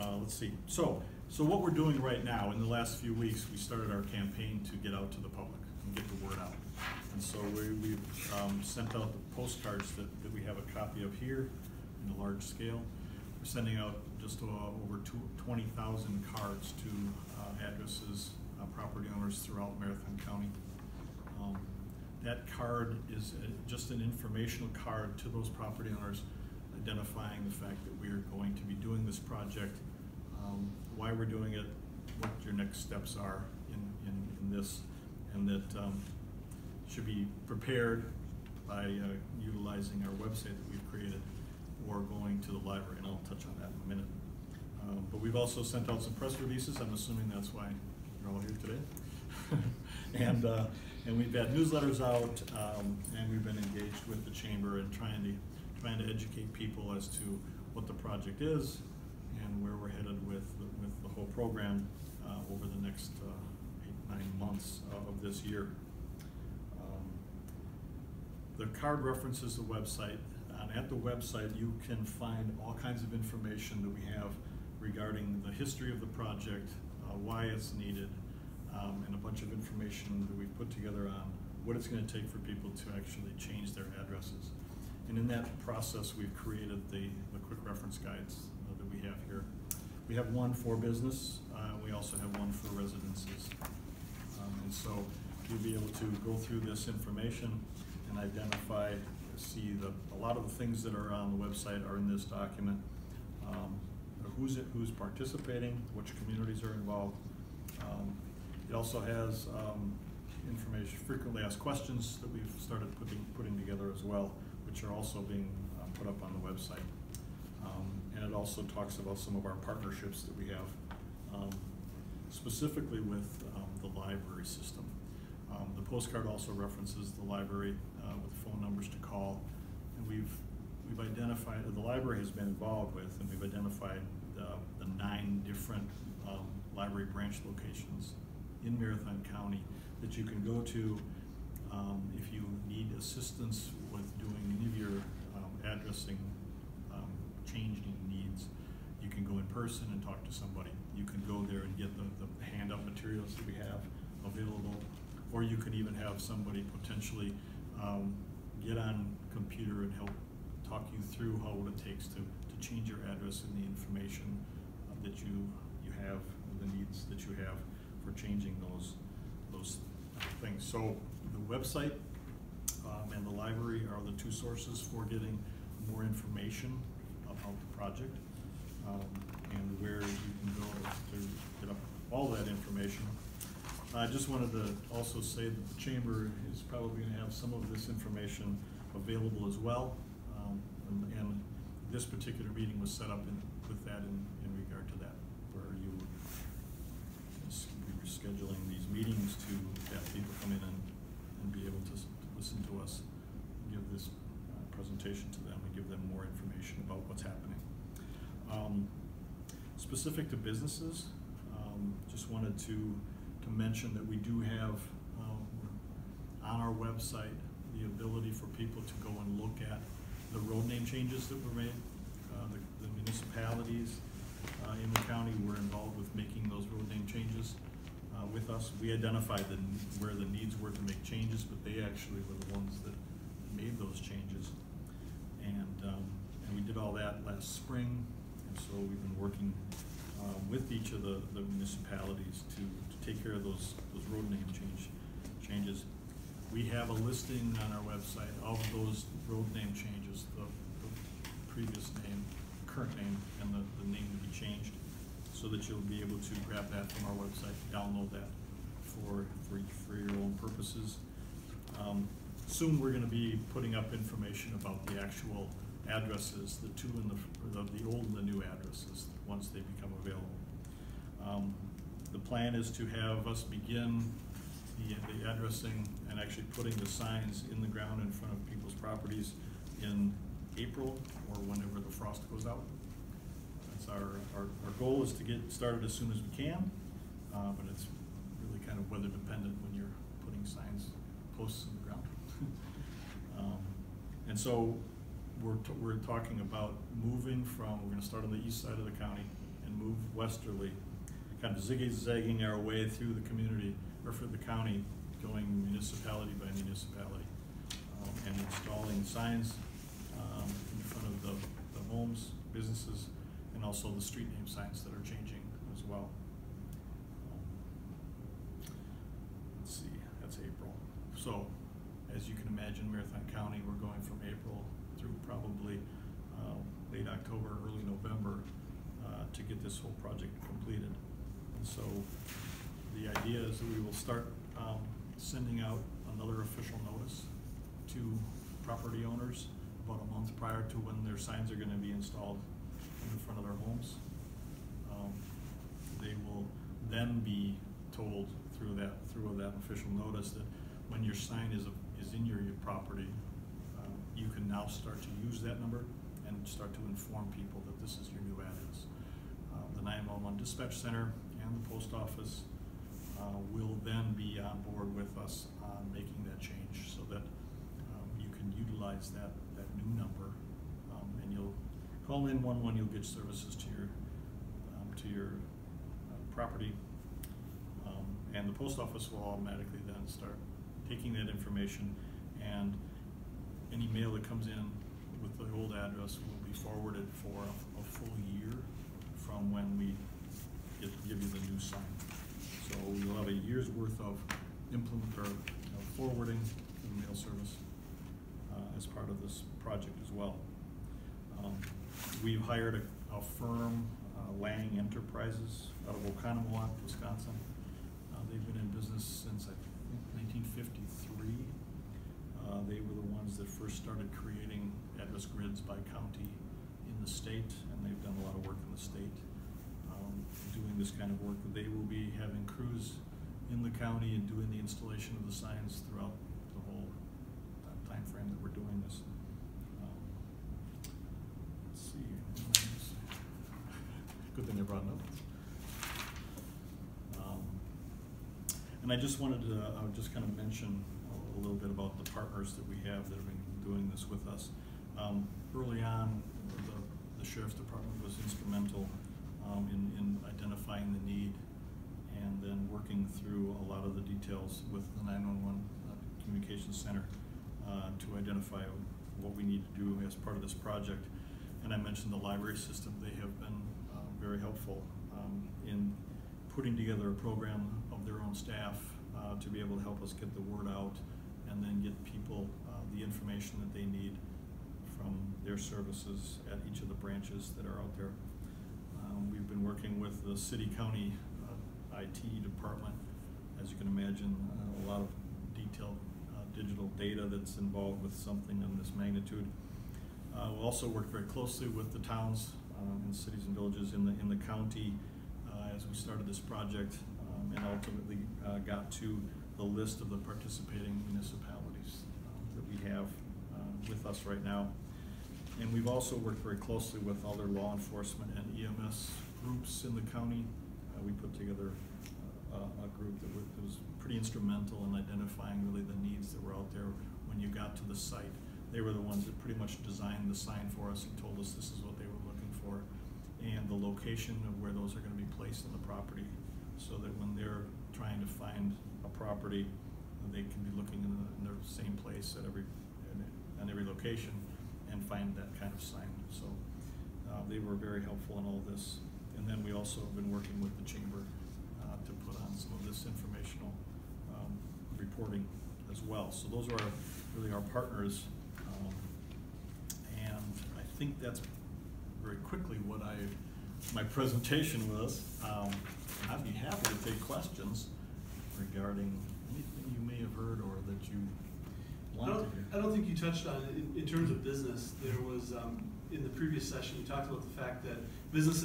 Let's see. So what we're doing right now, in the last few weeks, we started our campaign to get out to the public and get the word out. And so we've sent out the postcards that we have a copy of here in a large scale. We're sending out just over 20,000 cards to addresses, property owners throughout Marathon County. That card is just an informational card to those property owners, identifying the fact that we are going to be doing this project, why we're doing it, what your next steps are in this, and that should be prepared by utilizing our website that we've created or going to the library, and I'll touch on that in a minute. But we've also sent out some press releases. I'm assuming that's why you're all here today. And we've had newsletters out, and we've been engaged with the chamber and trying to educate people as to what the project is and where we're headed with the whole program over the next 8-9 months of this year. The card references the website. At the website, you can find all kinds of information that we have regarding the history of the project, why it's needed, and a bunch of information that we've put together on what it's going to take for people to actually change their addresses. And in that process, we've created the quick reference guides that we have here. We have one for business. We also have one for residences. And so you'll be able to go through this information and identify, see a lot of the things that are on the website are in this document. Who's participating, which communities are involved. It also has information, frequently asked questions that we've started putting together as well, which are also being put up on the website. And it also talks about some of our partnerships that we have, specifically with the library system. The postcard also references the library with phone numbers to call, and we've identified, the library has been involved with, and we've identified the 9 different library branch locations in Marathon County that you can go to if you need assistance with doing any of your addressing changing needs. You can go in person and talk to somebody. You can go there and get the handout materials that we have available, or you can even have somebody potentially get on computer and help talk you through what it takes to change your address and the information that you have, the needs that you have for changing those things. So the website and the library are the 2 sources for getting more information about the project, and where you can go to get up all that information. I just wanted to also say that the chamber is probably going to have some of this information available as well, and this particular meeting was set up with that in regard to that, where we were scheduling these meetings to have people come in and be able to listen to us, give this presentation to them, and give them more information about what's happening. Specific to businesses, just wanted to mention that we do have on our website the ability for people to go and look at the road name changes that were made. The municipalities in the county were involved with making those road name changes with us. We identified where the needs were to make changes, but they actually were the ones that made those changes. And we did all that last spring, and so we've been working with each of the municipalities to take care of those road name changes. We have a listing on our website of those road name changes, the previous name, current name, and the name to be changed, so that you'll be able to grab that from our website, download that for your own purposes. Soon we're going to be putting up information about the actual addresses, the old and the new addresses, once they become available. The plan is to have us begin the addressing and actually putting the signs in the ground in front of people's properties in April or whenever the frost goes out. That's our goal, is to get started as soon as we can, but it's really kind of weather dependent when you're putting signs, posts in the ground. And so we're talking about moving from, we're going to start on the east side of the county and and move westerly, kind of zigzagging our way through the community, or for the county, going municipality by municipality, and installing signs in front of the homes, businesses, and also the street name signs that are changing as well. Let's see, that's April. So, as you can imagine, Marathon County, we're going from April through probably late October, early November to get this whole project completed. And so the idea is that we will start sending out another official notice to property owners about a month prior to when their signs are going to be installed in front of their homes. They will then be told through that official notice that when your sign is in your property, you can now start to use that number and start to inform people that this is your new address. The 911 dispatch center and the post office will then be on board with us on making that change so that you can utilize that new number, and you'll call 911. You'll get services to your property, and the post office will automatically then start taking that information, and any mail that comes in with the old address will be forwarded for a full year from when we give you the new sign. So you'll have a year's worth of forwarding to the mail service as part of this project as well. We've hired a firm, Lang Enterprises, out of Oconomowoc, Wisconsin. They've been in business since I think 1953. They were the ones that first started creating address grids by county in the state, and they've done a lot of work in the state doing this kind of work. They will be having crews in the county and doing the installation of the signs throughout the whole time frame that we're doing this. Let's see. Good thing I brought notes. And I just wanted to just kind of mention a little bit about the partners that we have that have been doing this with us. Early on, the Sheriff's Department was instrumental in identifying the need and then working through a lot of the details with the 911 Communications Center to identify what we need to do as part of this project. And I mentioned the library system. They have been very helpful in putting together a program of their own staff to be able to help us get the word out and then get people the information that they need from their services at each of the branches that are out there. We've been working with the city-county IT department. As you can imagine, a lot of detailed digital data that's involved with something of this magnitude. We'll also work very closely with the towns and cities and villages in the county as we started this project and ultimately got to the list of the participating municipalities that we have with us right now. And we've also worked very closely with other law enforcement and EMS groups in the county. We put together a group that was pretty instrumental in identifying really the needs that were out there when you got to the site. They were the ones that pretty much designed the sign for us and told us this is what they were looking for and the location of where those are going to be placed on the property, so that when they're trying to find a property, they can be looking in the same place at every location and find that kind of sign. So they were very helpful in all this. And then we also have been working with the chamber to put on some of this informational reporting as well. So those are really our partners. And I think that's very quickly what my presentation was. I'd be happy to take questions regarding anything you may have heard or that you want to hear. I don't think you touched on it in terms of business. There was, in the previous session, you talked about the fact that businesses